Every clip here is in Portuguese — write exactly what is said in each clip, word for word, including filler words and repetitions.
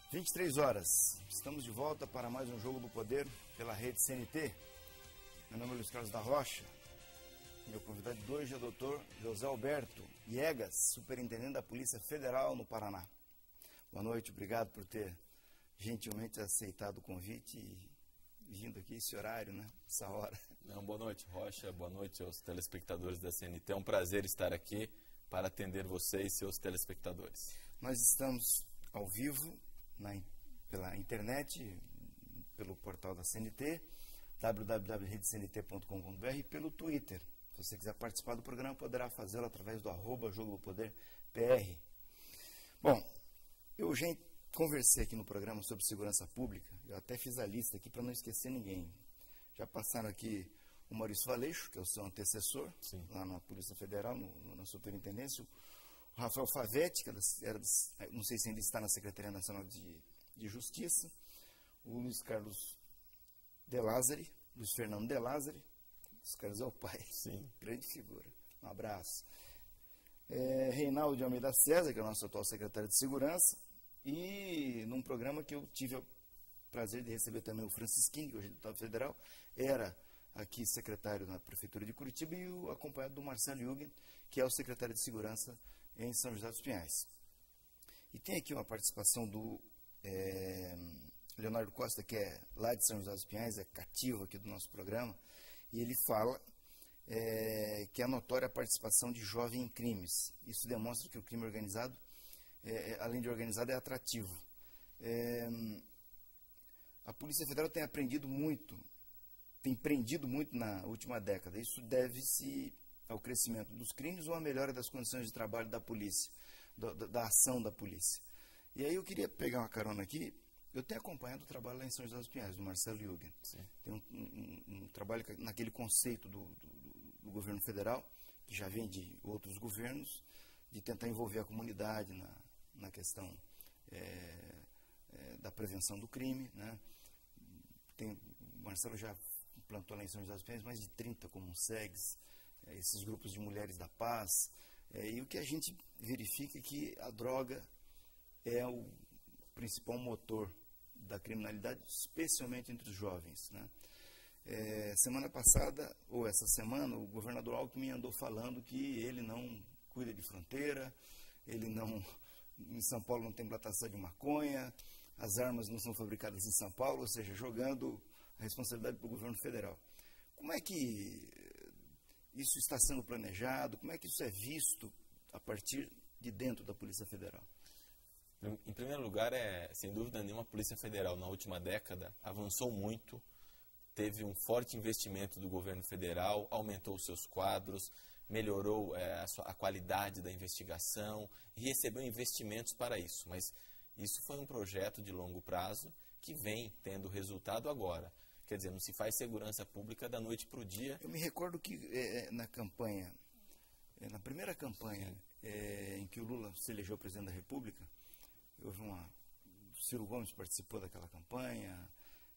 vinte e três horas, estamos de volta para mais um Jogo do Poder pela rede C N T. Meu nome é Luiz Carlos da Rocha. Meu convidado de hoje é o doutor José Alberto Iegas, superintendente da Polícia Federal no Paraná. Boa noite, obrigado por ter gentilmente aceitado o convite e vindo aqui esse horário, né? Essa hora. Não, boa noite, Rocha. Boa noite aos telespectadores da C N T. É um prazer estar aqui para atender você e seus telespectadores. Nós estamos ao vivo na, pela internet, pelo portal da C N T, w w w ponto rede c n t ponto com ponto b r, e pelo Twitter. Se você quiser participar do programa, poderá fazê-lo através do arroba Jogo do Poder P R. Bom, eu já conversei aqui no programa sobre segurança pública, eu até fiz a lista aqui para não esquecer ninguém. Já passaram aqui o Maurício Valeixo, que é o seu antecessor, Sim. lá na Polícia Federal, no, no, na Superintendência, o Rafael Favetti, que era, não sei se ainda está na Secretaria Nacional de, de Justiça, o Luiz Carlos De Lázari, Luiz Fernando De Lázari, Luiz Carlos é o pai, Sim. grande figura, um abraço. É, Reinaldo de Almeida César, que é o nosso atual secretário de Segurança, e num programa que eu tive o prazer de receber também o Francisquinho, que hoje é deputado federal, era aqui secretário na Prefeitura de Curitiba, e o acompanhado do Marcelo Jugend, que é o secretário de Segurança em São José dos Pinhais. E tem aqui uma participação do é, Leonardo Costa, que é lá de São José dos Pinhais, é cativo aqui do nosso programa, e ele fala é, que é notória a participação de jovem em crimes. Isso demonstra que o crime organizado, é, além de organizado, é atrativo. É, a Polícia Federal tem aprendido muito, tem prendido muito na última década. Isso deve-se ao crescimento dos crimes ou à melhora das condições de trabalho da polícia, da, da, da ação da polícia. E aí eu queria pegar uma carona aqui. Eu tenho acompanhado o trabalho lá em São José dos Pinhais, do Marcelo Jugend. Tem um, um, um trabalho naquele conceito do, do, do governo federal, que já vem de outros governos, de tentar envolver a comunidade na, na questão é, é, da prevenção do crime, né? Tem, o Marcelo já implantou lá em São José dos Pinhais mais de trinta comunsegs, é, esses grupos de mulheres da paz, é, e o que a gente verifica é que a droga é o principal motor da criminalidade, especialmente entre os jovens, né? É, semana passada, ou essa semana, o governador Alckmin andou falando que ele não cuida de fronteira, ele não, em São Paulo não tem plantação de maconha, as armas não são fabricadas em São Paulo, ou seja, jogando a responsabilidade para o governo federal. Como é que isso está sendo planejado? Como é que isso é visto a partir de dentro da Polícia Federal? Em primeiro lugar, é, sem dúvida nenhuma, a Polícia Federal, na última década, avançou muito, teve um forte investimento do governo federal, aumentou os seus quadros, melhorou é, a, sua, a qualidade da investigação e recebeu investimentos para isso. Mas isso foi um projeto de longo prazo que vem tendo resultado agora. Quer dizer, não se faz segurança pública da noite para o dia. Eu me recordo que é, na campanha, é, na primeira campanha é, em que o Lula se elegeu presidente da República, houve uma... O Ciro Gomes participou daquela campanha,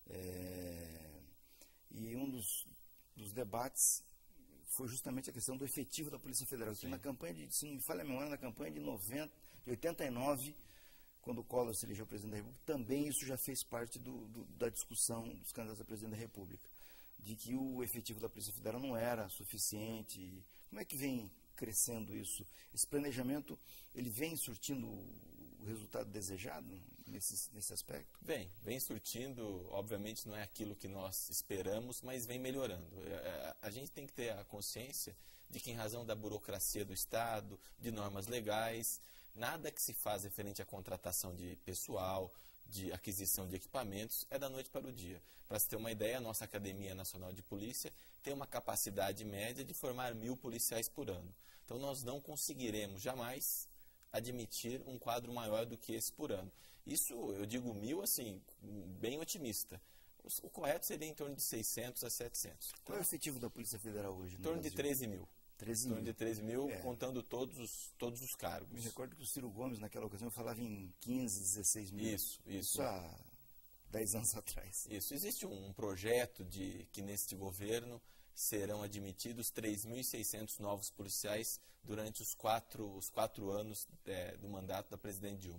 é, e um dos, dos debates foi justamente a questão do efetivo da Polícia Federal. Que na campanha de, se não me falha a memória, na campanha de, noventa, de oitenta e nove, quando o Collor se elegeu presidente da República, também isso já fez parte do, do, da discussão dos candidatos a presidente da República, de que o efetivo da Polícia Federal não era suficiente. Como é que vem crescendo isso? Esse planejamento, ele vem surtindo o resultado desejado nesse, nesse aspecto? Vem, vem surtindo, obviamente não é aquilo que nós esperamos, mas vem melhorando. A gente tem que ter a consciência de que, em razão da burocracia do Estado, de normas legais, nada que se faz referente à contratação de pessoal, de aquisição de equipamentos, é da noite para o dia. Para se ter uma ideia, a nossa Academia Nacional de Polícia tem uma capacidade média de formar mil policiais por ano. Então nós não conseguiremos jamais admitir um quadro maior do que esse por ano. Isso, eu digo mil, assim, bem otimista. O, o correto seria em torno de seiscentos a setecentos. Qual é o efetivo da Polícia Federal hoje? Em torno de treze mil. treze Em torno de treze mil, é. contando todos os, todos os cargos. Me recordo que o Ciro Gomes, naquela ocasião, falava em quinze, dezesseis mil. Isso, isso. Isso há dez anos atrás. Isso. Existe um projeto de que, neste governo, serão admitidos três mil e seiscentos novos policiais durante os quatro, os quatro anos é, do mandato da presidente Dilma.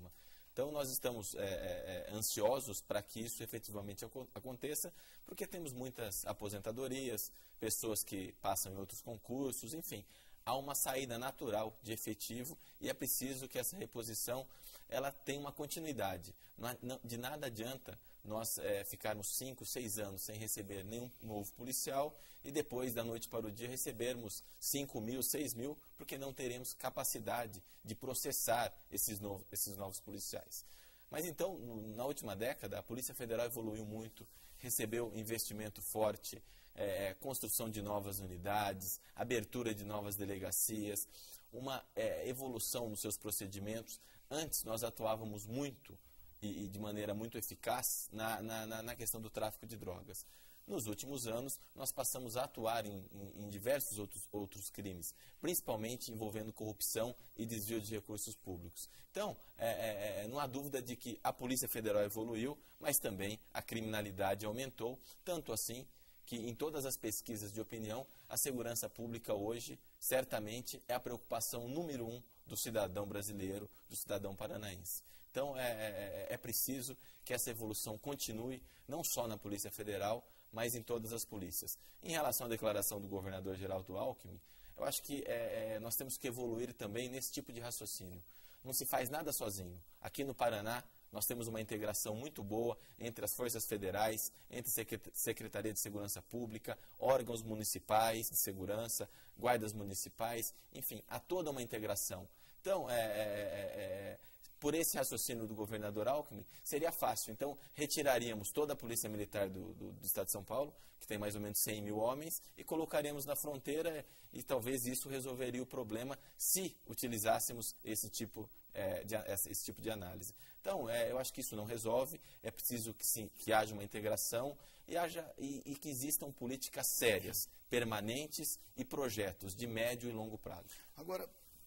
Então, nós estamos é, é, ansiosos para que isso efetivamente aconteça, porque temos muitas aposentadorias, pessoas que passam em outros concursos, enfim, há uma saída natural de efetivo e é preciso que essa reposição ela tenha uma continuidade. De nada adianta nós é, ficarmos cinco, seis anos sem receber nenhum novo policial e depois, da noite para o dia, recebermos cinco mil, seis mil, porque não teremos capacidade de processar esses, novo, esses novos policiais. Mas então, na última década, a Polícia Federal evoluiu muito, recebeu investimento forte, é, construção de novas unidades, abertura de novas delegacias, uma é, evolução nos seus procedimentos. Antes, nós atuávamos muito e, e de maneira muito eficaz na, na, na questão do tráfico de drogas. Nos últimos anos, nós passamos a atuar em, em, em diversos outros, outros crimes, principalmente envolvendo corrupção e desvio de recursos públicos. Então, é, é, não há dúvida de que a Polícia Federal evoluiu, mas também a criminalidade aumentou, tanto assim que em todas as pesquisas de opinião, a segurança pública hoje, certamente, é a preocupação número um do cidadão brasileiro, do cidadão paranaense. Então, é, é, é preciso que essa evolução continue, não só na Polícia Federal, mas em todas as polícias. Em relação à declaração do governador Geraldo Alckmin, eu acho que é, é, nós temos que evoluir também nesse tipo de raciocínio. Não se faz nada sozinho. Aqui no Paraná, nós temos uma integração muito boa entre as forças federais, entre Secretaria de Segurança Pública, órgãos municipais de segurança, guardas municipais, enfim, há toda uma integração. Então, é, é, é, por esse raciocínio do governador Alckmin, seria fácil. Então, retiraríamos toda a Polícia Militar do, do, do Estado de São Paulo, que tem mais ou menos cem mil homens, e colocaríamos na fronteira, e talvez isso resolveria o problema se utilizássemos esse tipo, é, de, esse tipo de análise. Então, é, eu acho que isso não resolve, é preciso que, sim, que haja uma integração e, haja, e, e que existam políticas sérias, permanentes e projetos de médio e longo prazo. Agora,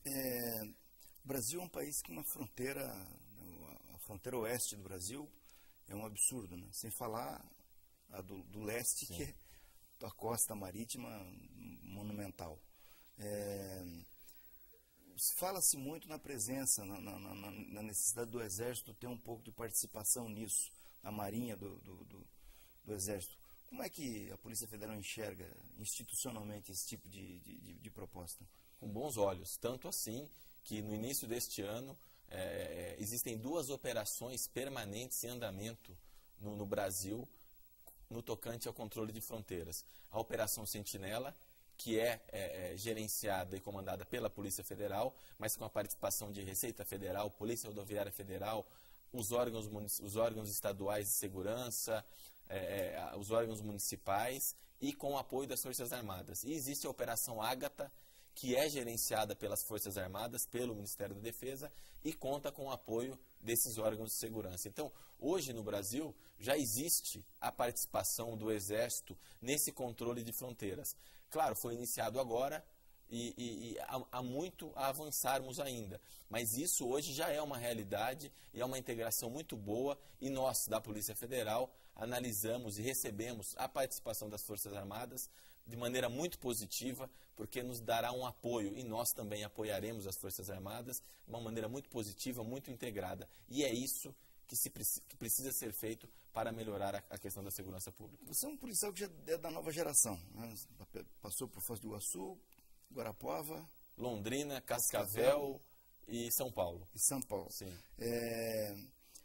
é, o Brasil é um país que uma fronteira, a fronteira oeste do Brasil é um absurdo, né? Sem falar a do, do leste, sim, que é a costa marítima monumental. É, fala-se muito na presença, na, na, na, na necessidade do Exército ter um pouco de participação nisso, na Marinha do, do, do, do Exército. Como é que a Polícia Federal enxerga institucionalmente esse tipo de, de, de proposta? Com bons olhos, tanto assim que no início deste ano é, existem duas operações permanentes em andamento no, no Brasil no tocante ao controle de fronteiras. A Operação Sentinela, que é, é, é gerenciada e comandada pela Polícia Federal, mas com a participação de Receita Federal, Polícia Rodoviária Federal, os órgãos, os órgãos estaduais de segurança, é, é, os órgãos municipais e com o apoio das Forças Armadas. E existe a Operação Ágata, que é gerenciada pelas Forças Armadas, pelo Ministério da Defesa e conta com o apoio desses órgãos de segurança. Então, hoje no Brasil, já existe a participação do Exército nesse controle de fronteiras. Claro, foi iniciado agora e, e, e há, há muito a avançarmos ainda, mas isso hoje já é uma realidade e é uma integração muito boa e nós, da Polícia Federal, analisamos e recebemos a participação das Forças Armadas de maneira muito positiva, porque nos dará um apoio e nós também apoiaremos as Forças Armadas de uma maneira muito positiva, muito integrada. E é isso que, se, que precisa ser feito para melhorar a, a questão da segurança pública. Você é um policial que já é da nova geração, né? Passou por Foz do Iguaçu, Guarapuava, Londrina, Cascavel, Cascavel e São Paulo. E São Paulo. Sim. É,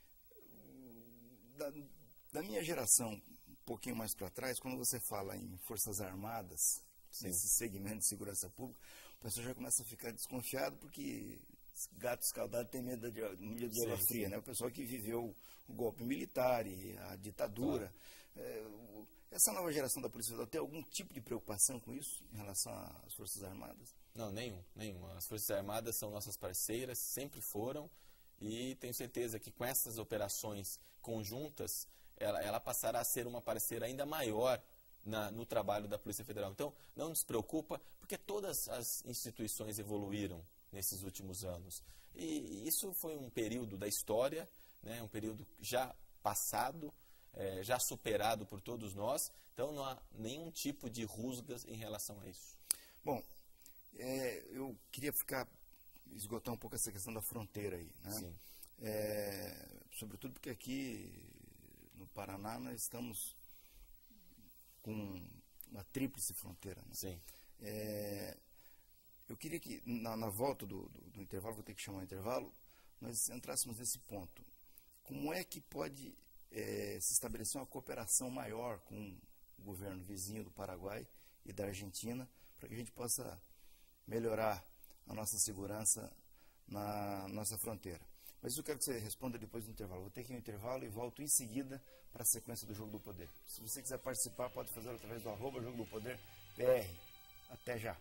da, da minha geração, um pouquinho mais para trás, quando você fala em Forças Armadas, sim, nesse segmento de segurança pública, o pessoal já começa a ficar desconfiado porque gato escaldado tem medo de, medo de água fria, né? O pessoal que viveu o golpe militar e a ditadura. Claro. É, essa nova geração da Polícia Federal tem algum tipo de preocupação com isso em relação às Forças Armadas? Não, nenhum, nenhum. As Forças Armadas são nossas parceiras, sempre foram, e tenho certeza que com essas operações conjuntas, ela, ela passará a ser uma parceira ainda maior na, no trabalho da Polícia Federal. Então, não nos preocupa, porque todas as instituições evoluíram nesses últimos anos. E isso foi um período da história, né, um período já passado, é, já superado por todos nós, então não há nenhum tipo de rusgas em relação a isso. Bom, é, eu queria ficar, esgotar um pouco essa questão da fronteira aí, né? Sim. É, sobretudo porque aqui no Paraná nós estamos com uma tríplice fronteira. Né? Sim. É, eu queria que, na, na volta do, do, do intervalo, vou ter que chamar o intervalo, nós entrássemos nesse ponto. Como é que pode é, se estabelecer uma cooperação maior com o governo vizinho do Paraguai e da Argentina, para que a gente possa melhorar a nossa segurança na nossa fronteira? Mas eu quero que você responda depois do intervalo. Vou ter que ir no intervalo e volto em seguida para a sequência do Jogo do Poder. Se você quiser participar, pode fazer através do arroba Jogo do Poder P R. Até já.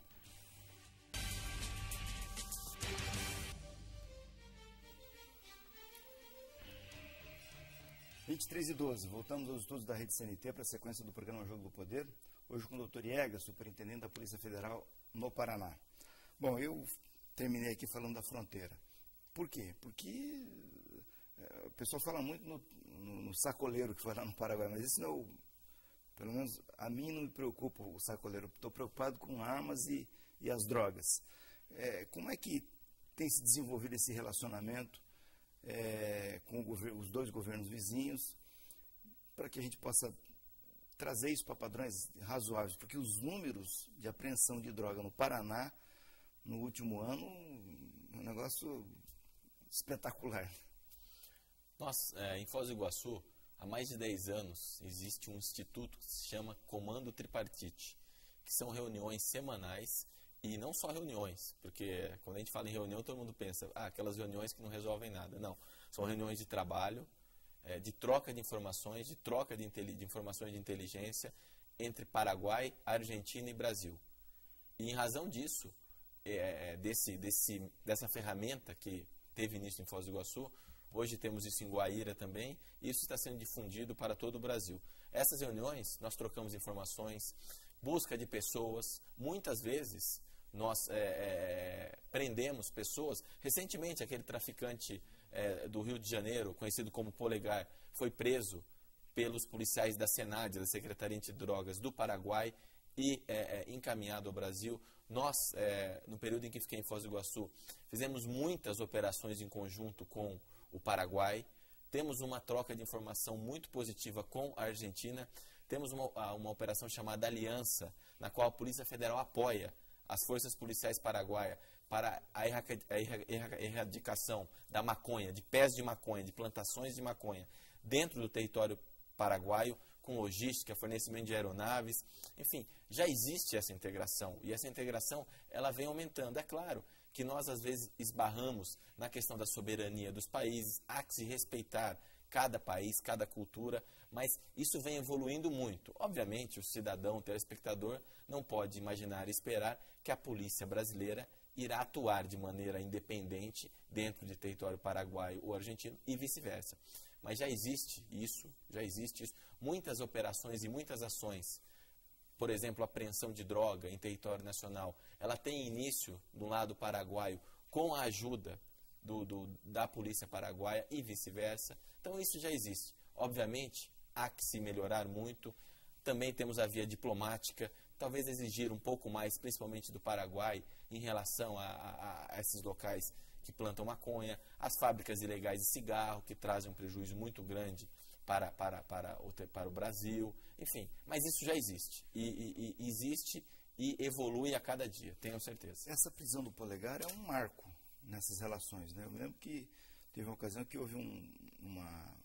vinte e três e doze, voltamos aos estudos da Rede C N T para a sequência do programa Jogo do Poder. Hoje com o doutor Iega, superintendente da Polícia Federal no Paraná. Bom, eu terminei aqui falando da fronteira. Por quê? Porque é, o pessoal fala muito no, no, no sacoleiro que foi lá no Paraguai, mas isso não, pelo menos a mim não me preocupa o sacoleiro. Estou preocupado com armas e, e as drogas. É, como é que tem se desenvolvido esse relacionamento é, com o os dois governos vizinhos, para que a gente possa trazer isso para padrões razoáveis? Porque os números de apreensão de droga no Paraná, no último ano, é um negócio espetacular. Nós, é, em Foz do Iguaçu, há mais de dez anos, existe um instituto que se chama Comando Tripartite, que são reuniões semanais, e não só reuniões, porque quando a gente fala em reunião, todo mundo pensa, ah, aquelas reuniões que não resolvem nada. Não, são reuniões de trabalho, é, de troca de informações, de troca de, de informações de inteligência entre Paraguai, Argentina e Brasil. E em razão disso, é, desse, desse, dessa ferramenta que teve início em Foz do Iguaçu, hoje temos isso em Guaíra também, e isso está sendo difundido para todo o Brasil. Essas reuniões, nós trocamos informações, busca de pessoas, muitas vezes nós é, é, prendemos pessoas. Recentemente, aquele traficante é, do Rio de Janeiro, conhecido como Polegar, foi preso pelos policiais da SENAD, da Secretaria Antidrogas do Paraguai, e é, é, encaminhado ao Brasil. Nós, é, no período em que fiquei em Foz do Iguaçu, fizemos muitas operações em conjunto com o Paraguai, temos uma troca de informação muito positiva com a Argentina, temos uma, uma operação chamada Aliança, na qual a Polícia Federal apoia as forças policiais paraguaias para a erradicação da maconha, de pés de maconha, de plantações de maconha, dentro do território paraguaio, com logística, fornecimento de aeronaves, enfim, já existe essa integração, e essa integração ela vem aumentando. É claro que nós às vezes esbarramos na questão da soberania dos países, há que se respeitar cada país, cada cultura, mas isso vem evoluindo muito. Obviamente, o cidadão, o telespectador, não pode imaginar e esperar que a polícia brasileira irá atuar de maneira independente dentro de território paraguaio ou argentino e vice-versa. Mas já existe isso, já existe isso. Muitas operações e muitas ações, por exemplo, a apreensão de droga em território nacional, ela tem início do lado paraguaio com a ajuda do, do, da polícia paraguaia e vice-versa. Então isso já existe. Obviamente, há que se melhorar muito. Também temos a via diplomática, talvez exigir um pouco mais, principalmente do Paraguai, em relação a, a, a esses locais que plantam maconha, as fábricas ilegais de cigarro, que trazem um prejuízo muito grande para, para, para, o, para o Brasil, enfim, mas isso já existe, e, e, e existe e evolui a cada dia, tenho certeza. Essa prisão do Polegar é um marco nessas relações, né? Eu me lembro que teve uma ocasião que houve um, uma,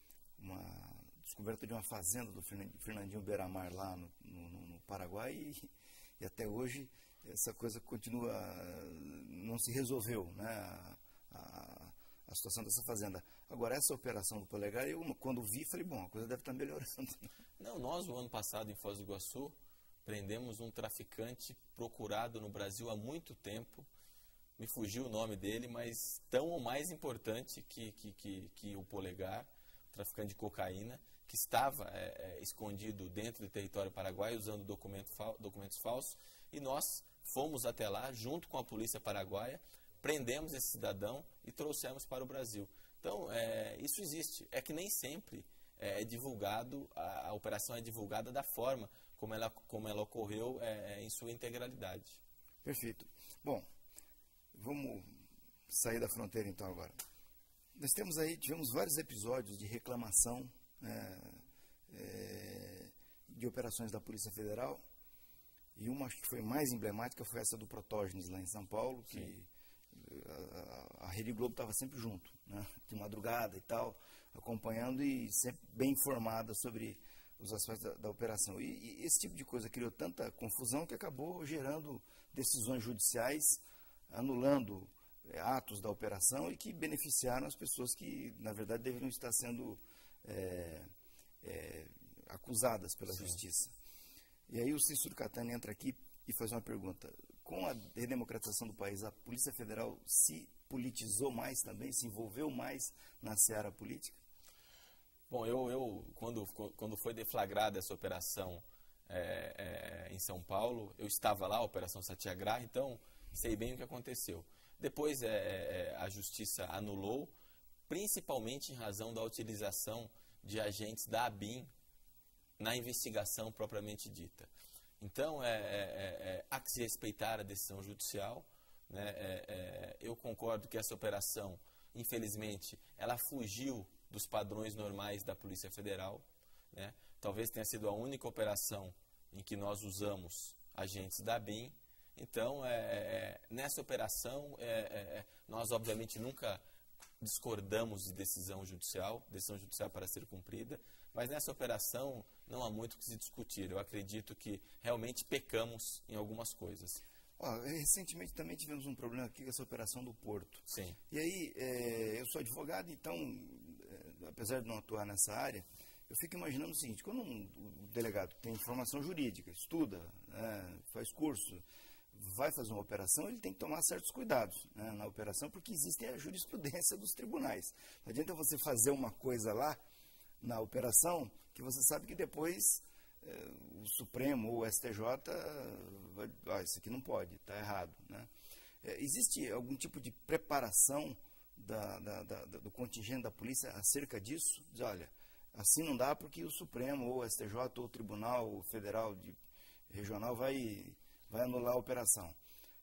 uma descoberta de uma fazenda do Fernandinho Beiramar lá no, no, no Paraguai, e, e até hoje essa coisa continua, não se resolveu, né, a, a, a situação dessa fazenda. Agora, essa operação do Polegar, eu quando vi, falei, bom, a coisa deve estar melhorando. Não, nós, o ano passado, em Foz do Iguaçu, prendemos um traficante procurado no Brasil há muito tempo, me fugiu o nome dele, mas tão ou mais importante que, que, que, que o Polegar, traficante de cocaína, que estava é, é, escondido dentro do território paraguaio, usando documento fal documentos falsos, e nós fomos até lá, junto com a polícia paraguaia, prendemos esse cidadão e trouxemos para o Brasil. Então, é, isso existe. É que nem sempre é, é divulgado, a, a operação é divulgada da forma como ela, como ela ocorreu é, em sua integralidade. Perfeito. Bom, vamos sair da fronteira então agora. Nós temos aí, tivemos vários episódios de reclamação, né, é, de operações da Polícia Federal, e uma acho que foi mais emblemática foi essa do Protógenes lá em São Paulo, que Sim. a, a Rede Globo estava sempre junto, né, de madrugada e tal, acompanhando e sempre bem informada sobre os aspectos da, da operação. E, e esse tipo de coisa criou tanta confusão que acabou gerando decisões judiciais, anulando é, atos da operação e que beneficiaram as pessoas que, na verdade, deveriam estar sendo é, é, acusadas pela Sim. justiça. E aí o Cícero Catani entra aqui e faz uma pergunta. Com a redemocratização do país, a Polícia Federal se politizou mais também, se envolveu mais na seara política? Bom, eu, eu quando, quando foi deflagrada essa operação é, é, em São Paulo, eu estava lá, a Operação Satyagraha, então sei bem o que aconteceu. Depois é, é, a Justiça anulou, principalmente em razão da utilização de agentes da ABIN na investigação propriamente dita. Então, é, é, é, há que se respeitar a decisão judicial, né? é, é, eu concordo que essa operação, infelizmente, ela fugiu dos padrões normais da Polícia Federal, né? Talvez tenha sido a única operação em que nós usamos agentes da ABIN. Então, é, é, nessa operação, é, é, nós obviamente nunca discordamos de decisão judicial, decisão judicial para ser cumprida, mas nessa operação não há muito o que se discutir. Eu acredito que realmente pecamos em algumas coisas. Ó, recentemente também tivemos um problema aqui com essa operação do Porto. Sim. E aí, é, eu sou advogado, então, é, apesar de não atuar nessa área, eu fico imaginando o seguinte, quando um, o delegado tem formação jurídica, estuda, é, faz curso, vai fazer uma operação, ele tem que tomar certos cuidados, né, na operação, porque existe a jurisprudência dos tribunais. Não adianta você fazer uma coisa lá na operação que você sabe que depois é, o Supremo ou o S T J vai, ah, isso aqui não pode, está errado, né? É, existe algum tipo de preparação da, da, da, do contingente da polícia acerca disso? Diz, olha, assim não dá porque o Supremo ou o S T J ou o Tribunal Federal de, Regional vai, vai anular a operação.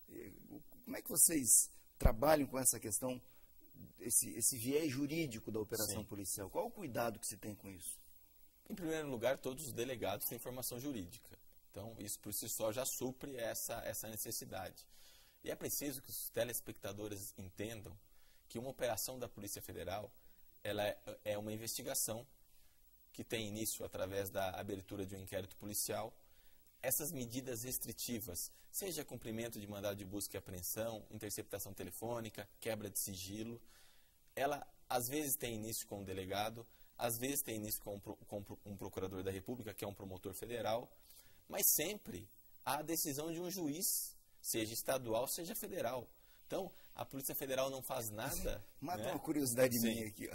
Como é que vocês trabalham com essa questão, esse, esse viés jurídico da operação Sim. policial? Qual o cuidado que se tem com isso? Em primeiro lugar, todos os delegados têm formação jurídica. Então, isso por si só já supre essa, essa necessidade. E é preciso que os telespectadores entendam que uma operação da Polícia Federal ela é, é uma investigação que tem início através da abertura de um inquérito policial. Essas medidas restritivas, seja cumprimento de mandado de busca e apreensão, interceptação telefônica, quebra de sigilo, ela às vezes tem início com o delegado, às vezes tem início com um procurador da República, que é um promotor federal, mas sempre há a decisão de um juiz, seja estadual, seja federal. Então, a Polícia Federal não faz nada... Mata né? uma curiosidade Sim. minha aqui. Ó.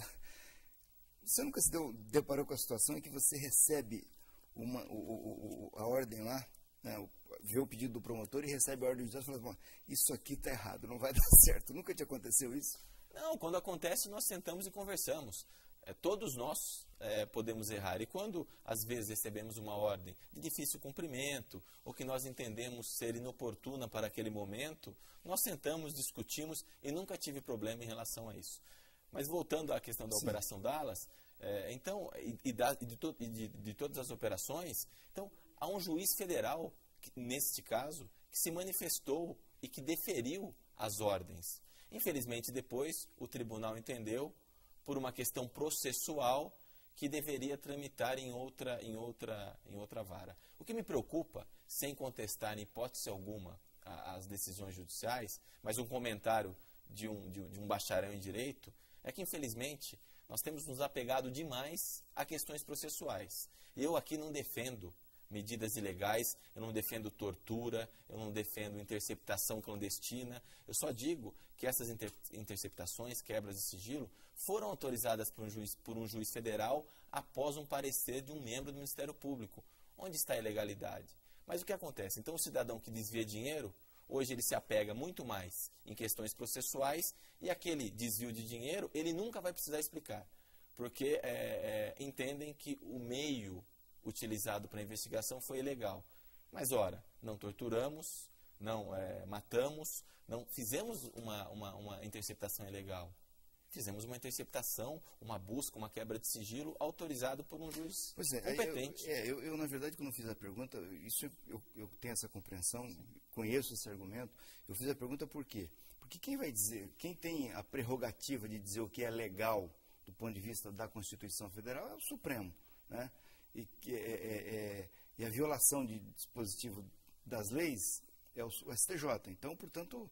Você nunca se deu, deparou com a situação em que você recebe uma, o, o, o, a ordem lá, né, o, vê o pedido do promotor e recebe a ordem do juiz e fala assim, isso aqui está errado, não vai dar certo. Nunca te aconteceu isso? Não, quando acontece, nós sentamos e conversamos. É, todos nós é, podemos errar. E quando, às vezes, recebemos uma ordem de difícil cumprimento, ou que nós entendemos ser inoportuna para aquele momento, nós sentamos, discutimos e nunca tive problema em relação a isso. Mas voltando à questão da Sim. Operação Dallas, é, então, e, e, da, e, de to, e de, de todas as operações, então, há um juiz federal, que, neste caso, que se manifestou e que deferiu as ordens. Infelizmente, depois, o tribunal entendeu, por uma questão processual, que deveria tramitar em outra, em outra, em outra vara. O que me preocupa, sem contestar em hipótese alguma a, as decisões judiciais, mas um comentário de um, de, de um bacharel em direito, é que, infelizmente, nós temos nos apegado demais a questões processuais. Eu aqui não defendo medidas ilegais, eu não defendo tortura, eu não defendo interceptação clandestina. Eu só digo que essas inter interceptações, quebras de sigilo, foram autorizadas por um, juiz, por um juiz federal após um parecer de um membro do Ministério Público. Onde está a ilegalidade? Mas o que acontece? Então, o cidadão que desvia dinheiro, hoje ele se apega muito mais em questões processuais e aquele desvio de dinheiro, ele nunca vai precisar explicar, porque é, é, entendem que o meio utilizado para a investigação foi ilegal. Mas, ora, não torturamos, não é, matamos, não fizemos uma, uma, uma interceptação ilegal. fizemos uma interceptação, uma busca, uma quebra de sigilo autorizado por um juiz pois é, competente. Eu, é, eu, eu, na verdade, quando fiz a pergunta, isso eu, eu tenho essa compreensão, conheço esse argumento, eu fiz a pergunta por quê? Porque quem vai dizer, quem tem a prerrogativa de dizer o que é legal do ponto de vista da Constituição Federal é o Supremo, né? E, que é, é, é, e a violação de dispositivo das leis é o, o S T J. Então, portanto,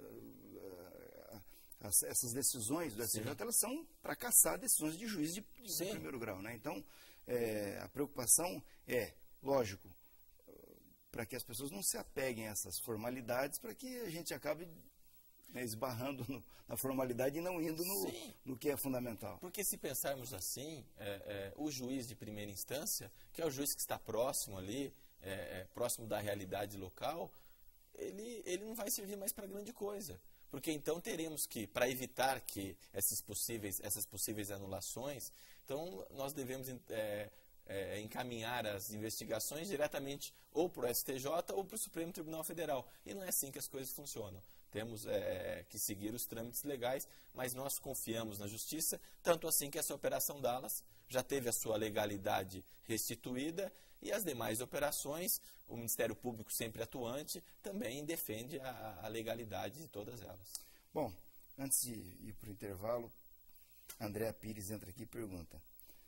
as, essas decisões do S T J, sim, elas são para caçar decisões de juiz de, de, de primeiro grau, né? Então, é, a preocupação é, lógico, para que as pessoas não se apeguem a essas formalidades, para que a gente acabe, né, esbarrando no, na formalidade e não indo no, no que é fundamental. Porque se pensarmos assim, é, é, o juiz de primeira instância, que é o juiz que está próximo ali, é, é, próximo da realidade local, ele, ele não vai servir mais para grande coisa. Porque então teremos que, para evitar que esses possíveis, essas possíveis anulações, então nós devemos é, é, encaminhar as investigações diretamente ou para o S T J ou para o Supremo Tribunal Federal. E não é assim que as coisas funcionam. Temos é, que seguir os trâmites legais, mas nós confiamos na Justiça, tanto assim que essa Operação Dallas já teve a sua legalidade restituída e as demais operações, o Ministério Público sempre atuante, também defende a, a legalidade de todas elas. Bom, antes de ir para o intervalo, Andréa Pires entra aqui e pergunta,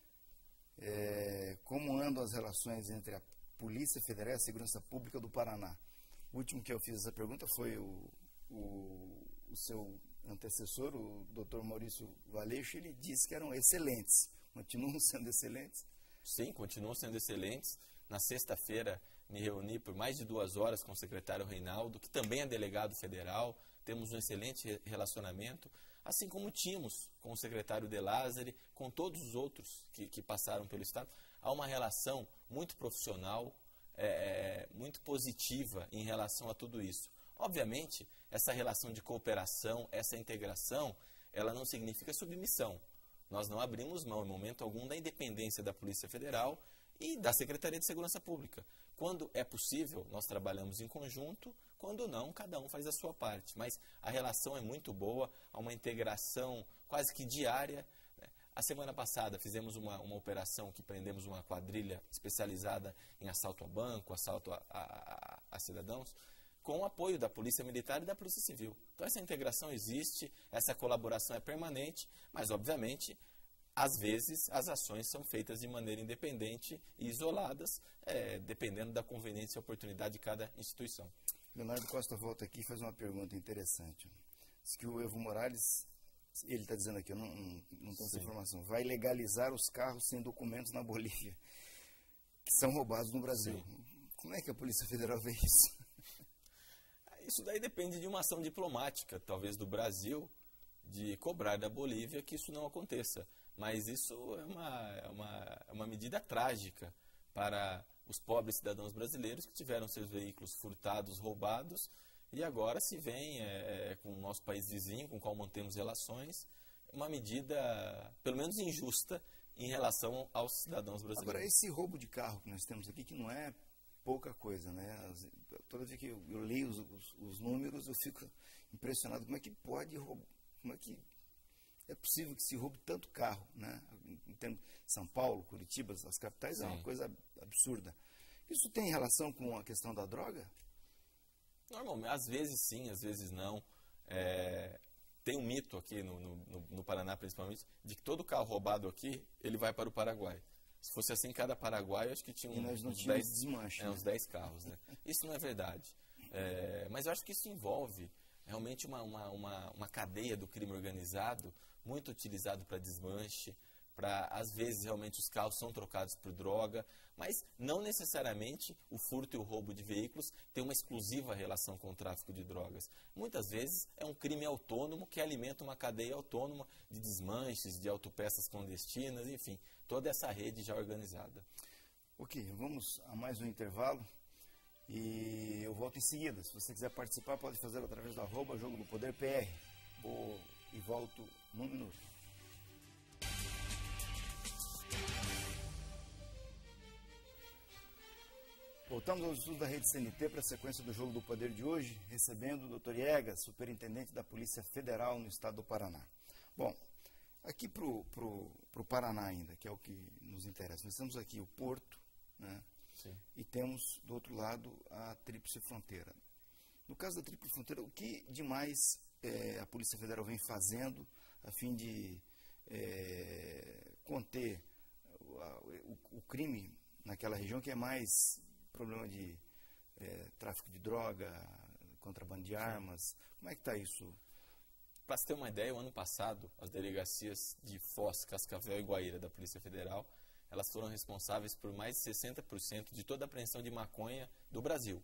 é, como andam as relações entre a Polícia Federal e a Segurança Pública do Paraná? O último que eu fiz essa pergunta foi o O, o seu antecessor, o doutor Maurício Valeixo, ele disse que eram excelentes. Continuam sendo excelentes? Sim, continuam sendo excelentes. Na sexta-feira, me reuni por mais de duas horas com o secretário Reinaldo, que também é delegado federal. Temos um excelente relacionamento, assim como tínhamos com o secretário De Lázari, com todos os outros que, que passaram pelo Estado. Há uma relação muito profissional, é, muito positiva em relação a tudo isso. Obviamente, essa relação de cooperação, essa integração, ela não significa submissão. Nós não abrimos mão, em momento algum, da independência da Polícia Federal e da Secretaria de Segurança Pública. Quando é possível, nós trabalhamos em conjunto, quando não, cada um faz a sua parte. Mas a relação é muito boa, há uma integração quase que diária. A semana passada fizemos uma, uma operação que prendemos uma quadrilha especializada em assalto a banco, assalto a, a, a, a cidadãos, com o apoio da Polícia Militar e da Polícia Civil. Então essa integração existe, essa colaboração é permanente, mas obviamente, às vezes, as ações são feitas de maneira independente e isoladas, é, dependendo da conveniência e oportunidade de cada instituição. Leonardo Costa volta aqui e faz uma pergunta interessante. Diz que o Evo Morales, ele está dizendo aqui, eu não, não, não tenho essa informação, vai legalizar os carros sem documentos na Bolívia, que são roubados no Brasil. Sim. Como é que a Polícia Federal vê isso? Isso daí depende de uma ação diplomática, talvez do Brasil, de cobrar da Bolívia que isso não aconteça. Mas isso é uma, é uma, é uma medida trágica para os pobres cidadãos brasileiros que tiveram seus veículos furtados, roubados, e agora se vem é, é, com o nosso país vizinho, com o qual mantemos relações, uma medida, pelo menos injusta, em relação aos cidadãos brasileiros. Agora, esse roubo de carro que nós temos aqui, que não é pouca coisa, né? As, toda vez que eu, eu leio os, os, os números, eu fico impressionado. Como é que pode roubar? Como é que é possível que se roube tanto carro, né? Em termos de São Paulo, Curitiba, as capitais, sim, é uma coisa absurda. Isso tem relação com a questão da droga? Normalmente, às vezes sim, às vezes não. É, tem um mito aqui no, no, no Paraná, principalmente, de que todo carro roubado aqui, ele vai para o Paraguai. Se fosse assim, cada paraguaio, acho que tinha um, uns, dez, desmanche, é, né? uns dez carros. Né? Isso não é verdade. É, mas eu acho que isso envolve realmente uma, uma, uma, uma cadeia do crime organizado, muito utilizado para desmanche, para, às vezes, realmente os carros são trocados por droga, mas não necessariamente o furto e o roubo de veículos têm uma exclusiva relação com o tráfico de drogas. Muitas vezes é um crime autônomo que alimenta uma cadeia autônoma de desmanches, de autopeças clandestinas, enfim, toda essa rede já organizada. Ok, vamos a mais um intervalo e eu volto em seguida. Se você quiser participar, pode fazer através do arroba Jogo do Poder P R. Vou e volto num minuto. Voltamos aos estudos da Rede C N T para a sequência do Jogo do Poder de hoje, recebendo o doutor Iegas, superintendente da Polícia Federal no estado do Paraná. Bom, Aqui para o Paraná ainda, que é o que nos interessa. Nós temos aqui o Porto, né? Sim. E temos, do outro lado, a Tríplice Fronteira. No caso da Tríplice Fronteira, o que demais é, a Polícia Federal vem fazendo a fim de é, conter o, a, o, o crime naquela região, que é mais problema de é, tráfico de droga, contrabando de armas? Como é que está isso? Para você ter uma ideia, o ano passado, as delegacias de Foz, Cascavel e Guaíra da Polícia Federal, elas foram responsáveis por mais de sessenta por cento de toda a apreensão de maconha do Brasil.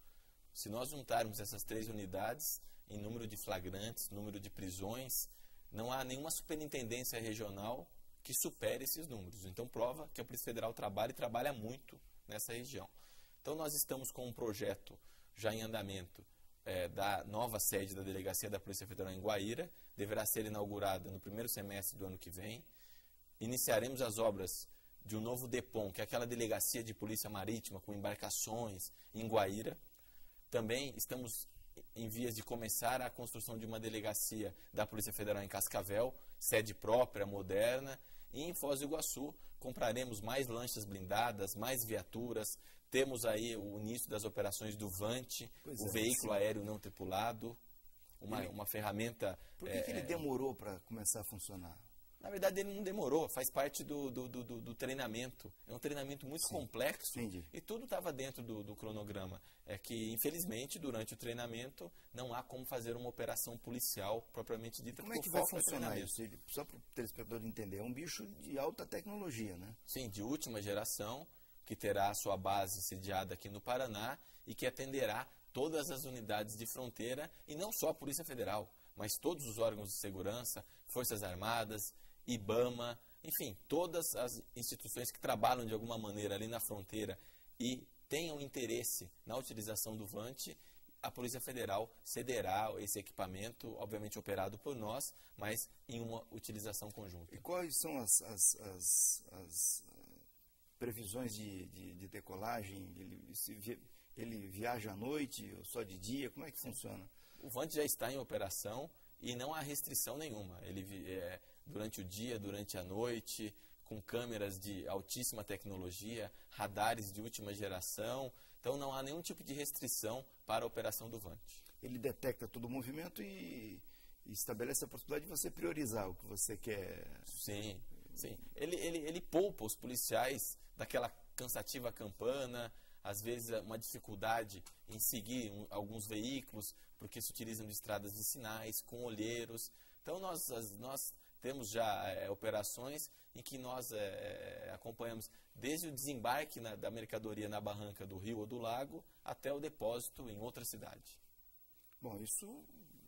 Se nós juntarmos essas três unidades, em número de flagrantes, número de prisões, não há nenhuma superintendência regional que supere esses números. Então, prova que a Polícia Federal trabalha e trabalha muito nessa região. Então, nós estamos com um projeto já em andamento, É, da nova sede da Delegacia da Polícia Federal em Guaíra, deverá ser inaugurada no primeiro semestre do ano que vem. Iniciaremos as obras de um novo DEPOM, que é aquela Delegacia de Polícia Marítima com embarcações em Guaíra. Também estamos em vias de começar a construção de uma delegacia da Polícia Federal em Cascavel, sede própria, moderna, e em Foz do Iguaçu compraremos mais lanchas blindadas, mais viaturas. Temos aí o início das operações do Vante, pois o é, veículo sim. aéreo não tripulado, uma, uma ferramenta... Por que, é, que ele demorou para começar a funcionar? Na verdade, ele não demorou, faz parte do, do, do, do treinamento. É um treinamento muito sim. complexo. Entendi. E tudo estava dentro do, do cronograma. É que, infelizmente, durante o treinamento, não há como fazer uma operação policial propriamente dita. Como é que vai funcionar isso? Só para o telespectador entender, é um bicho de alta tecnologia, né? Sim, de última geração, que terá a sua base sediada aqui no Paraná e que atenderá todas as unidades de fronteira, e não só a Polícia Federal, mas todos os órgãos de segurança, Forças Armadas, IBAMA, enfim, todas as instituições que trabalham de alguma maneira ali na fronteira e tenham interesse na utilização do Vante, a Polícia Federal cederá esse equipamento, obviamente operado por nós, mas em uma utilização conjunta. E quais são as, as, as, as previsões de, de, de decolagem? Ele, se, ele viaja à noite ou só de dia? Como é que funciona? O Vante já está em operação e não há restrição nenhuma. Ele é, durante o dia, durante a noite, com câmeras de altíssima tecnologia, radares de última geração. Então não há nenhum tipo de restrição para a operação do Vante. Ele detecta todo o movimento e, e estabelece a possibilidade de você priorizar o que você quer. Sim, sim. Ele, ele, ele poupa os policiais daquela cansativa campana, às vezes uma dificuldade em seguir um, alguns veículos, porque se utilizam de estradas de sinais, com olheiros. Então nós, as, nós temos já é, operações em que nós é, acompanhamos desde o desembarque na, da mercadoria na barranca do rio ou do lago até o depósito em outra cidade. Bom, isso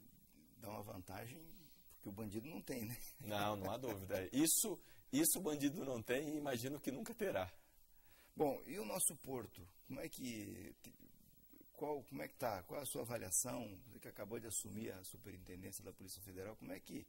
dá uma vantagem que o bandido não tem, né? Não, não há dúvida. Isso, isso o bandido não tem e imagino que nunca terá. Bom, e o nosso porto? Como é que qual, como é que está? Qual é a sua avaliação? Você que acabou de assumir a superintendência da Polícia Federal, como é que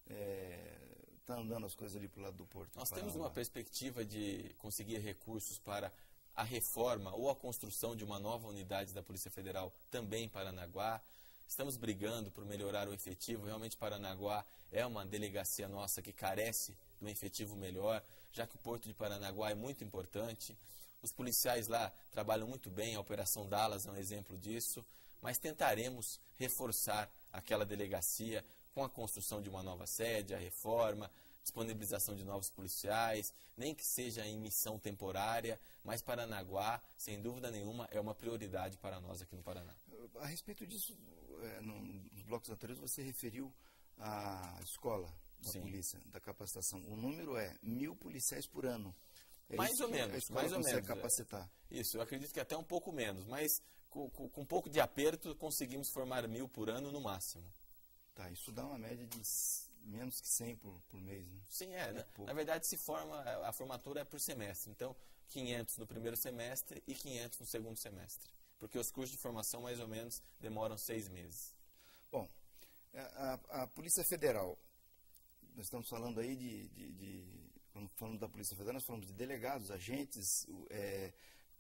está é, andando as coisas ali para o lado do porto? Nós temos uma perspectiva de conseguir recursos para a reforma ou a construção de uma nova unidade da Polícia Federal também em Paranaguá. Estamos brigando por melhorar o efetivo. Realmente Paranaguá é uma delegacia nossa que carece de um efetivo melhor, já que o Porto de Paranaguá é muito importante. Os policiais lá trabalham muito bem, a Operação Dallas é um exemplo disso, mas tentaremos reforçar aquela delegacia com a construção de uma nova sede, a reforma, disponibilização de novos policiais, nem que seja em missão temporária, mas Paranaguá, sem dúvida nenhuma, é uma prioridade para nós aqui no Paraná. A respeito disso, é, no, nos blocos anteriores você referiu à escola da Sim. polícia, da capacitação. O número é mil policiais por ano. É mais ou menos, mais ou menos. Capacitar. Isso, eu acredito que até um pouco menos, mas com, com, com um pouco de aperto conseguimos formar mil por ano no máximo. Tá, isso dá uma média de menos que cem por, por mês, né? Sim, é. é na, na verdade, se forma, a formatura é por semestre. Então, quinhentos no primeiro semestre e quinhentos no segundo semestre. Porque os cursos de formação, mais ou menos, demoram seis meses. Bom, a, a Polícia Federal, nós estamos falando aí de, de, de... Quando falamos da Polícia Federal, nós falamos de delegados, agentes. É,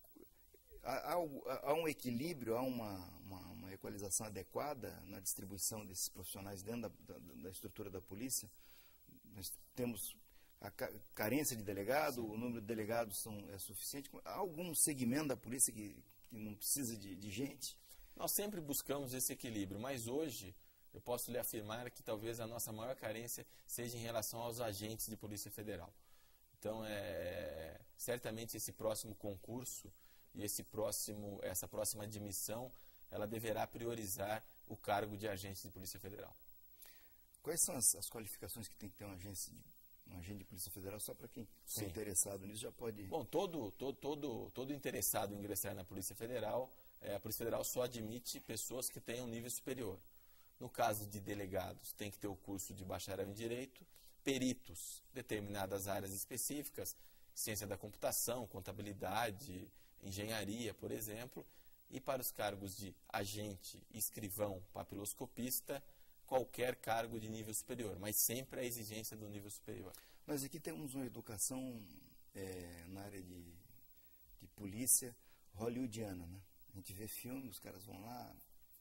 há, há, há um equilíbrio, há uma, uma, uma equalização adequada na distribuição desses profissionais dentro da, da, da estrutura da polícia, Nós temos a carência de delegado, o número de delegados são, é suficiente? Há algum segmento da polícia que, que não precisa de, de gente? Nós sempre buscamos esse equilíbrio, mas hoje eu posso lhe afirmar que talvez a nossa maior carência seja em relação aos agentes de Polícia Federal. Então, é, certamente esse próximo concurso e esse próximo, essa próxima admissão, ela deverá priorizar o cargo de agente de Polícia Federal. Quais são as, as qualificações que tem que ter um agente de, um agente de Polícia Federal? Só para quem está interessado nisso já pode... Bom, todo, todo, todo, todo interessado em ingressar na Polícia Federal, é, a Polícia Federal só admite pessoas que tenham nível superior. No caso de delegados, tem que ter o curso de bacharel em Direito, peritos, determinadas áreas específicas, ciência da computação, contabilidade, engenharia, por exemplo, e para os cargos de agente, escrivão, papiloscopista, qualquer cargo de nível superior, mas sempre a exigência do nível superior. Nós aqui temos uma educação é, na área de, de polícia hollywoodiana, né? A gente vê filmes, os caras vão lá,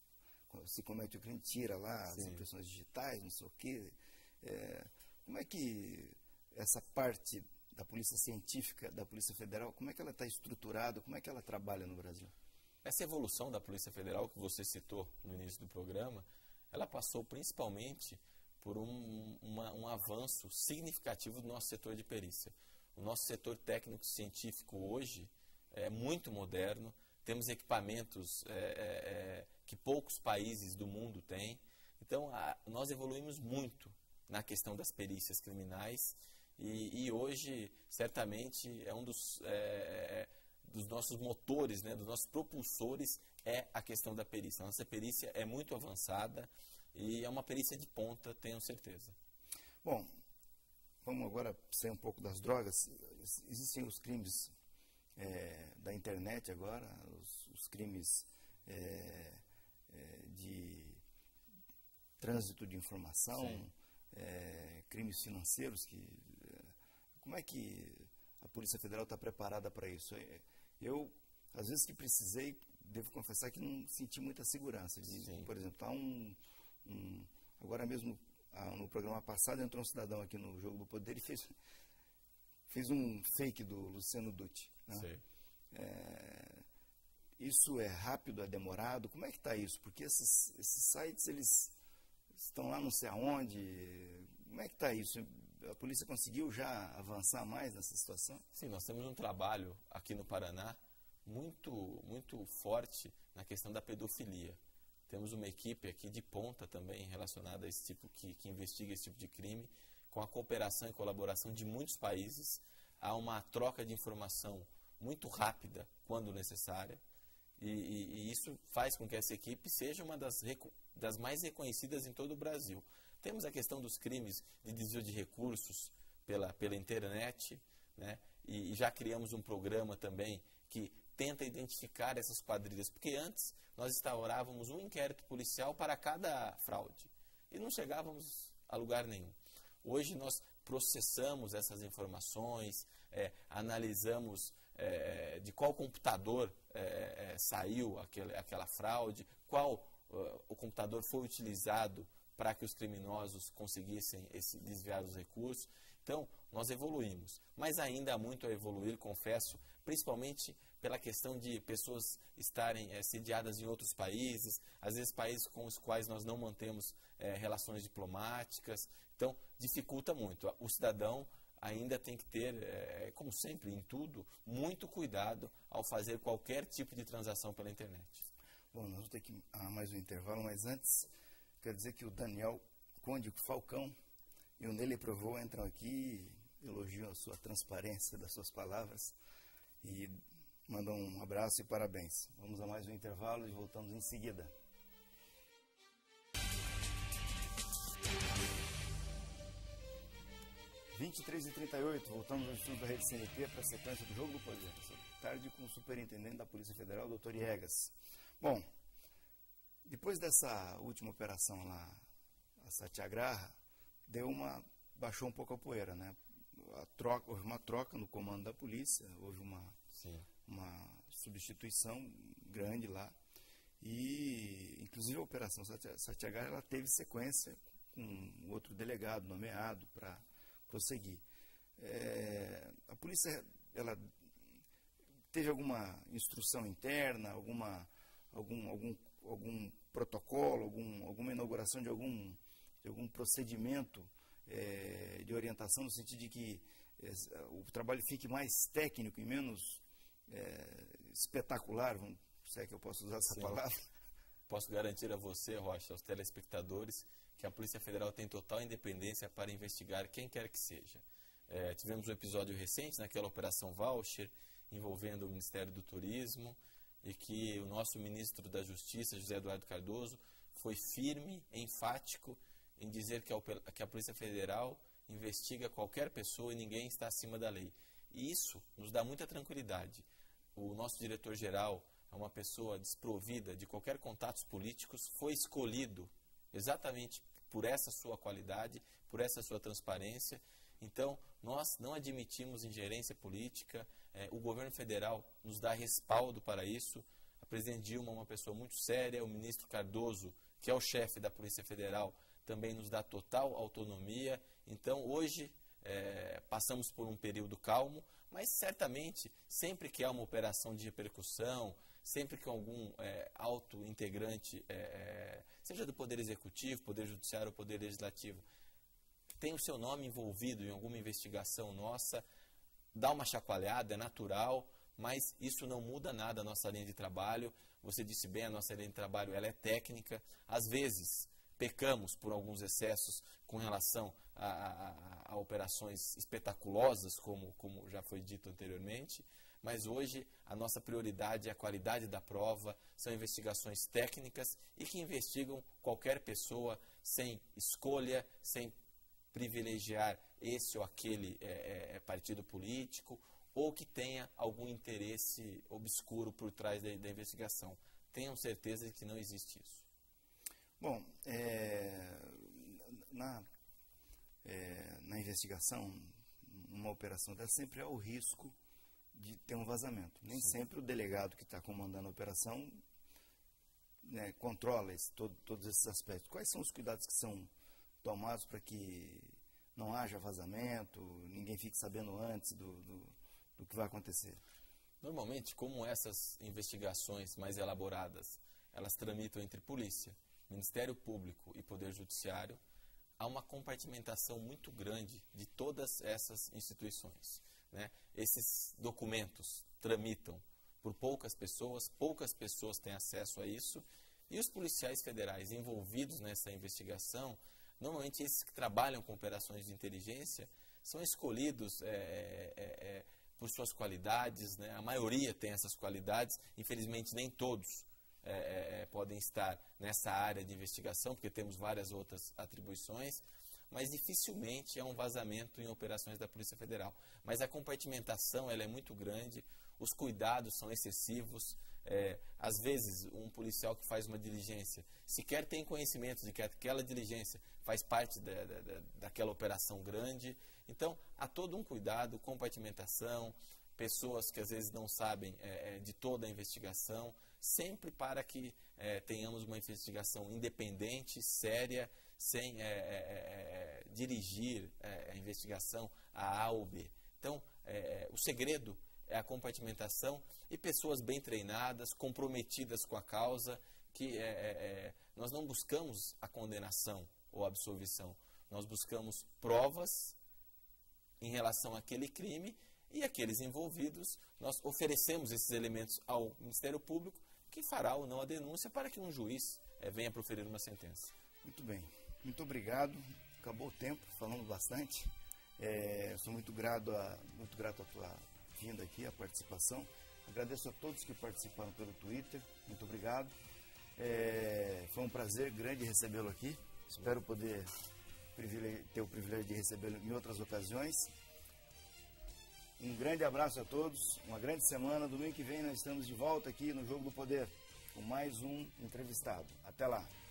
se comete o crime, tira lá Sim. as impressões digitais, não sei o quê. É, como é que essa parte da polícia científica, da Polícia Federal, como é que ela está estruturada, como é que ela trabalha no Brasil? Essa evolução da Polícia Federal que você citou no início do programa, ela passou principalmente por um, uma, um avanço significativo do nosso setor de perícia. O nosso setor técnico-científico hoje é muito moderno, temos equipamentos é, é, que poucos países do mundo têm. Então, a, nós evoluímos muito na questão das perícias criminais e, e hoje, certamente, é um dos, é, dos nossos motores, né, dos nossos propulsores, é a questão da perícia. A nossa perícia é muito avançada e é uma perícia de ponta, tenho certeza. Bom, vamos agora sair um pouco das drogas. Existem os crimes é, da internet agora, os, os crimes é, é, de trânsito de informação, é, crimes financeiros. Que, é, como é que a Polícia Federal está preparada para isso? Eu, às vezes que precisei, devo confessar que não senti muita segurança. De, por exemplo, há um, um... Agora mesmo, no programa passado, entrou um cidadão aqui no Jogo do Poder e fez, fez um fake do Luciano Dutti. Né? É, isso é rápido, é demorado? Como é que está isso? Porque esses, esses sites, eles estão lá não sei aonde. Como é que está isso? A polícia conseguiu já avançar mais nessa situação? Sim, nós temos um trabalho aqui no Paraná muito, muito forte na questão da pedofilia. Temos uma equipe aqui de ponta também relacionada a esse tipo, que, que investiga esse tipo de crime, com a cooperação e colaboração de muitos países. Há uma troca de informação muito rápida, quando necessária, e, e, e isso faz com que essa equipe seja uma das, das mais reconhecidas em todo o Brasil. Temos a questão dos crimes de desvio de recursos pela, pela internet, né? e, e já criamos um programa também que tenta identificar essas quadrilhas, porque antes nós instaurávamos um inquérito policial para cada fraude e não chegávamos a lugar nenhum. Hoje nós processamos essas informações, é, analisamos é, de qual computador é, é, saiu aquele, aquela fraude, qual uh, o computador foi utilizado para que os criminosos conseguissem esse, desviar os recursos. Então, nós evoluímos, mas ainda há muito a evoluir, confesso, principalmente pela questão de pessoas estarem é, sediadas em outros países, às vezes países com os quais nós não mantemos é, relações diplomáticas. Então, dificulta muito. O cidadão ainda tem que ter, é, como sempre, em tudo, muito cuidado ao fazer qualquer tipo de transação pela internet. Bom, nós vamos ter que ah, mais um intervalo, mas antes, quero dizer que o Daniel Conde Falcão e o Nele Provou entram aqui e elogiam a sua transparência das suas palavras e mandam um abraço e parabéns. Vamos a mais um intervalo e voltamos em seguida. vinte e três e trinta e oito, voltamos ao estudo da Rede C N T para a sequência do Jogo do Poder. Essa tarde com o superintendente da Polícia Federal, doutor Iegas. Bom, depois dessa última operação lá, a Satyagraha, deu uma, baixou um pouco a poeira, né? A troca, houve uma troca no comando da polícia, houve uma, uma substituição grande lá. E, inclusive, a operação Satyagraha ela teve sequência com outro delegado nomeado para prosseguir. É, a polícia, ela teve alguma instrução interna, alguma, algum, algum, algum protocolo, algum, alguma inauguração de algum, de algum procedimento é, de orientação, no sentido de que é, o trabalho fique mais técnico e menos é, espetacular, vamos, se é que eu posso usar essa Sim. palavra? Posso garantir a você, Rocha, aos telespectadores, que a Polícia Federal tem total independência para investigar quem quer que seja. É, tivemos um episódio recente naquela Operação Voucher, envolvendo o Ministério do Turismo, e que o nosso ministro da Justiça, José Eduardo Cardoso, foi firme, enfático, em dizer que a, que a Polícia Federal investiga qualquer pessoa e ninguém está acima da lei. E isso nos dá muita tranquilidade. O nosso diretor-geral é uma pessoa desprovida de qualquer contatos políticos, foi escolhido exatamente por essa sua qualidade, por essa sua transparência. Então, nós não admitimos ingerência política, eh, o governo federal nos dá respaldo para isso. A presidente Dilma é uma pessoa muito séria, o ministro Cardoso, que é o chefe da Polícia Federal, também nos dá total autonomia. Então, hoje, eh, passamos por um período calmo, mas certamente, sempre que há uma operação de repercussão, sempre que algum é, alto integrante, é, seja do Poder Executivo, Poder Judiciário ou Poder Legislativo, tem o seu nome envolvido em alguma investigação nossa, dá uma chacoalhada, é natural, mas isso não muda nada a nossa linha de trabalho. Você disse bem, a nossa linha de trabalho ela é técnica. Às vezes, pecamos por alguns excessos com relação a, a, a operações espetaculosas, como, como já foi dito anteriormente. Mas hoje a nossa prioridade é a qualidade da prova, são investigações técnicas e que investigam qualquer pessoa sem escolha, sem privilegiar esse ou aquele é, é, partido político ou que tenha algum interesse obscuro por trás da, da investigação. Tenham certeza de que não existe isso. Bom, é, na, é, na investigação, uma operação dessa sempre há o risco de ter um vazamento. Nem Sim. sempre o delegado que está comandando a operação né, controla esse, todo, todos esses aspectos. Quais são os cuidados que são tomados para que não haja vazamento, ninguém fique sabendo antes do, do, do que vai acontecer? Normalmente, como essas investigações mais elaboradas, elas tramitam entre polícia, Ministério Público e Poder Judiciário, há uma compartimentação muito grande de todas essas instituições. Né? Esses documentos tramitam por poucas pessoas, poucas pessoas têm acesso a isso, e os policiais federais envolvidos nessa investigação, normalmente esses que trabalham com operações de inteligência, são escolhidos é, é, é, por suas qualidades, né? A maioria tem essas qualidades, infelizmente nem todos é, é, podem estar nessa área de investigação, porque temos várias outras atribuições, mas dificilmente é um vazamento em operações da Polícia Federal. Mas a compartimentação ela é muito grande, os cuidados são excessivos. É, às vezes, um policial que faz uma diligência sequer tem conhecimento de que aquela diligência faz parte da, da, daquela operação grande. Então, há todo um cuidado, compartimentação, pessoas que às vezes não sabem é, de toda a investigação, sempre para que é, tenhamos uma investigação independente, séria, sem é, é, é, dirigir é, a investigação a A ou B. Então, é, o segredo é a compartimentação e pessoas bem treinadas, comprometidas com a causa, que é, é, nós não buscamos a condenação ou a absolvição, nós buscamos provas em relação àquele crime e aqueles envolvidos, nós oferecemos esses elementos ao Ministério Público, que fará ou não a denúncia para que um juiz é, venha proferir uma sentença. Muito bem. Muito obrigado. Acabou o tempo, falamos bastante. É, sou muito grato, a, muito grato à tua vinda aqui, a participação. Agradeço a todos que participaram pelo Twitter. Muito obrigado. É, foi um prazer grande recebê-lo aqui. Espero poder ter o privilégio de recebê-lo em outras ocasiões. Um grande abraço a todos, uma grande semana. Domingo que vem nós estamos de volta aqui no Jogo do Poder com mais um entrevistado. Até lá.